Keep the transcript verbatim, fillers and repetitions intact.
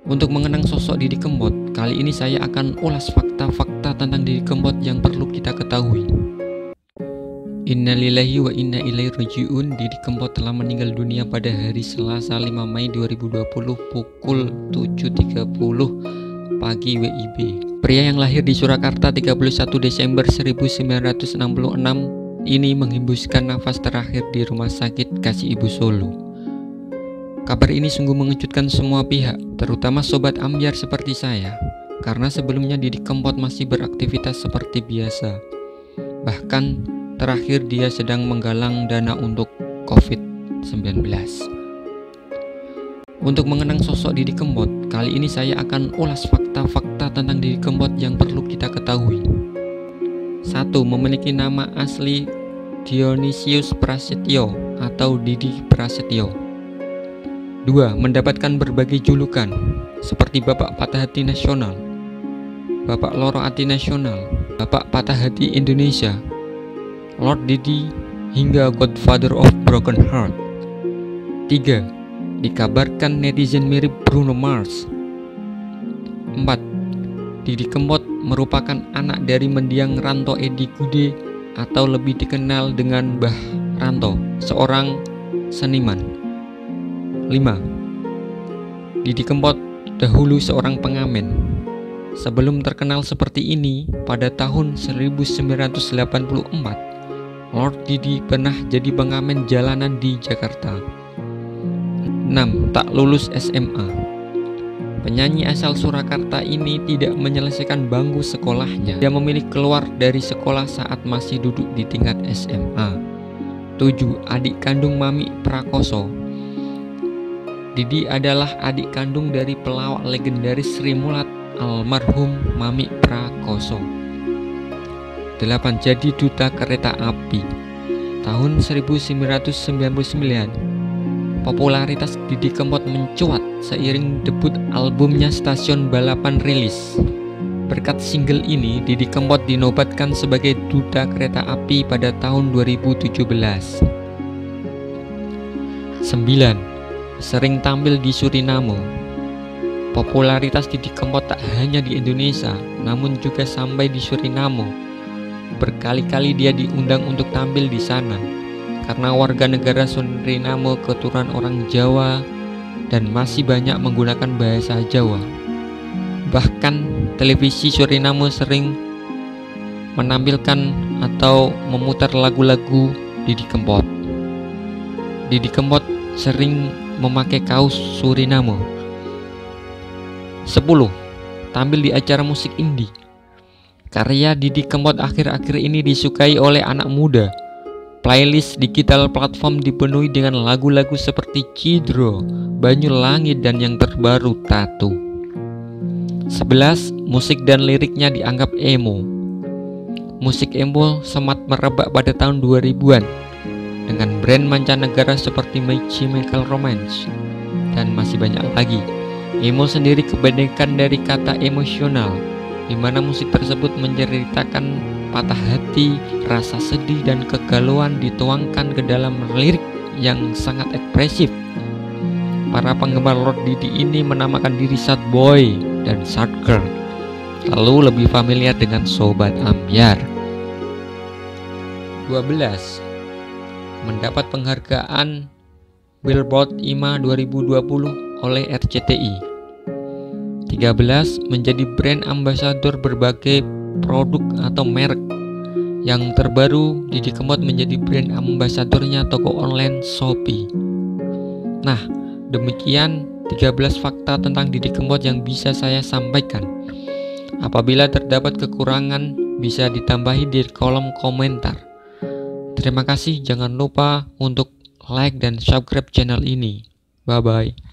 Untuk mengenang sosok Didi Kempot, kali ini saya akan ulas fakta-fakta tentang Didi Kempot yang perlu kita ketahui. Innalillahi wa inna ilaihi raji'un. Didi Kempot telah meninggal dunia pada hari Selasa lima Mei dua ribu dua puluh pukul tujuh tiga puluh pagi W I B. Pria yang lahir di Surakarta tiga puluh satu Desember seribu sembilan ratus enam puluh enam ini menghembuskan nafas terakhir di Rumah Sakit Kasih Ibu Solo. Kabar ini sungguh mengejutkan semua pihak, terutama sobat ambyar seperti saya, karena sebelumnya Didi Kempot masih beraktivitas seperti biasa. Bahkan terakhir dia sedang menggalang dana untuk covid sembilan belas. Untuk mengenang sosok Didi Kempot, kali ini saya akan ulas fakta-fakta tentang Didi Kempot yang perlu kita ketahui. Satu. Memiliki nama asli Dionysius Prasetyo atau Didi Prasetyo. Dua. Mendapatkan berbagai julukan seperti Bapak Patah Hati Nasional, Bapak Loro Hati Nasional, Bapak Patah Hati Indonesia, Lord Didi, hingga Godfather of Broken Heart. Tiga. Dikabarkan netizen mirip Bruno Mars. Empat. Didi Kempot merupakan anak dari mendiang Ranto Edi Gude atau lebih dikenal dengan Mbah Ranto, seorang seniman. Lima. Didi Kempot dahulu seorang pengamen. Sebelum terkenal seperti ini, pada tahun seribu sembilan ratus delapan puluh empat, Lord Didi pernah jadi pengamen jalanan di Jakarta. Enam. Tak lulus S M A. Penyanyi asal Surakarta ini tidak menyelesaikan bangku sekolahnya. Dia memilih keluar dari sekolah saat masih duduk di tingkat S M A. Tujuh. Adik kandung Mami Prakoso. Didi adalah adik kandung dari pelawak legendaris Sri Mulat almarhum Mami Prakoso. Delapan. Jadi duta kereta api. Tahun seribu sembilan ratus sembilan puluh sembilan, popularitas Didi Kempot mencuat seiring debut albumnya Stasiun Balapan rilis. Berkat single ini, Didi Kempot dinobatkan sebagai duta kereta api pada tahun dua ribu tujuh belas. Sembilan. Sering tampil di Suriname. Popularitas Didi Kempot tak hanya di Indonesia, namun juga sampai di Suriname. Berkali-kali dia diundang untuk tampil di sana, karena warga negara Suriname keturunan orang Jawa dan masih banyak menggunakan bahasa Jawa. Bahkan televisi Suriname sering menampilkan atau memutar lagu-lagu Didi Kempot. Didi Kempot sering memakai kaos Suriname. Sepuluh. Tampil di acara musik indie. Karya Didi Kempot akhir-akhir ini disukai oleh anak muda. Playlist digital platform dipenuhi dengan lagu-lagu seperti Cidro, Banyu Langit, dan yang terbaru Tattoo. Sebelas. Musik dan liriknya dianggap emo. Musik emo sempat merebak pada tahun dua ribuan dengan brand mancanegara seperti My Chemical Romance dan masih banyak lagi. Emo sendiri kebanyakan dari kata emosional, di mana musik tersebut menceritakan patah hati, rasa sedih, dan kegalauan dituangkan ke dalam lirik yang sangat ekspresif. Para penggemar Lord Didi ini menamakan diri sad boy dan sad girl, lalu lebih familiar dengan sobat ambyar. Dua belas. Mendapat penghargaan Billboard I M A dua ribu dua puluh oleh R C T I. Tiga belas. Menjadi brand ambasador berbagai produk atau merek. Yang terbaru, Didi Kempot menjadi brand ambasadornya toko online Shopee. Nah, demikian tiga belas fakta tentang Didi Kempot yang bisa saya sampaikan. Apabila terdapat kekurangan, bisa ditambahi di kolom komentar. Terima kasih, jangan lupa untuk like dan subscribe channel ini. Bye bye.